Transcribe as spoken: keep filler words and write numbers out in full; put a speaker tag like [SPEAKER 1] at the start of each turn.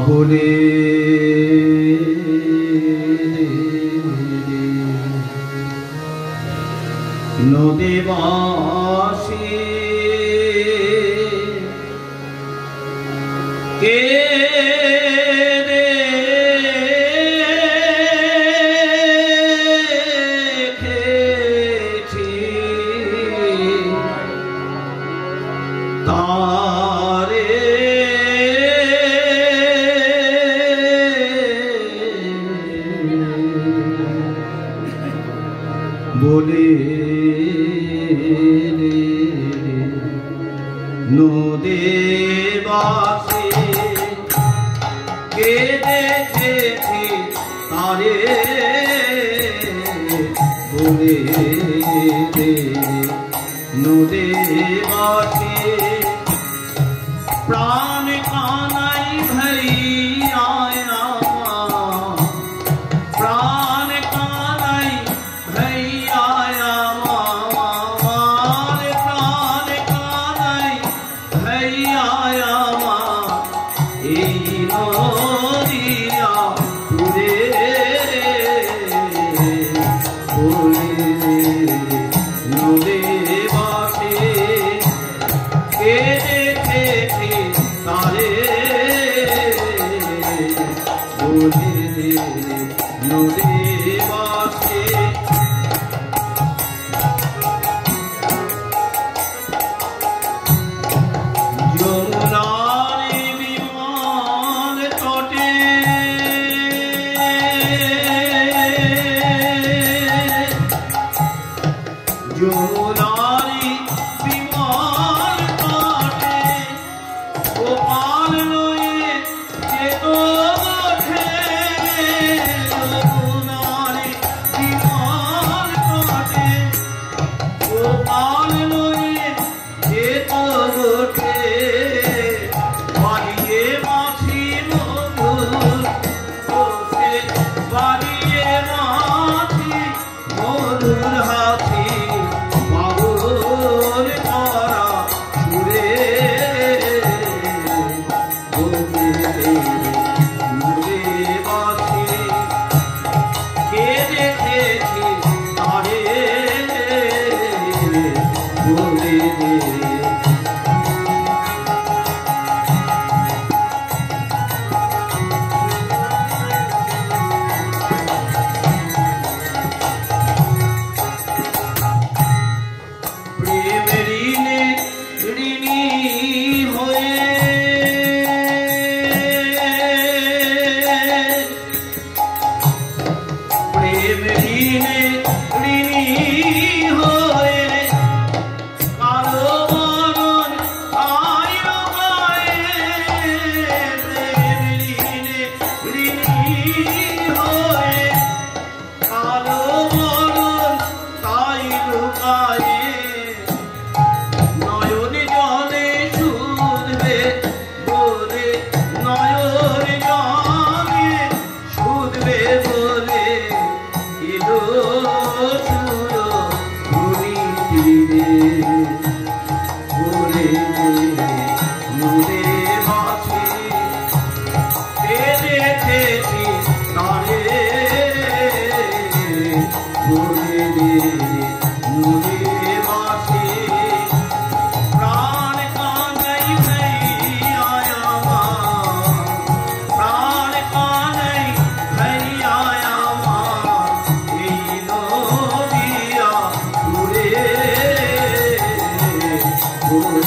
[SPEAKER 1] বাবুরে নদীবাসী কে দেখেছি তারে বলে নদীবাসী কে দেখেছি তারে বলে নদীবাসী प्राण कानाई भैया प्राण कानाई भैया प्राण कानाई भैया नदिया पूरे बोले नदीवासी के देखे तारे बोले नदीवासी যমুনার বিমান তটে যমুনার বিমান তটে গোপাল লয়ে যেত ওঠে যমুনার বিমান তটে গোপাল লয়ে যেত ওঠে বাড়িয়ে মাছি মধুর বসে বাড়িয়ে মাছি মধুর হাসি বাবুর করা সুরে নদীবাসী কে দেখেছি তারে বলে প্রেমের ঋণে ঋণী হয়ে প্রেমের ঋণে ঋণী হয়ে কালো মরণ আয় পায়ে প্রেমের ঋণে ঋণী হয়ে কালো মরণ তাই লুকায়ে নয়ন জলে শুধবে বলে নয়ন জলে শুধবে বলে এলো সুর ঘুরি তীরে বলে নদীবাসী কে দেখেছি তারে বলে নদীবাসী प्राण कानाई भैया प्राण कानाई भैया नदिया पूरे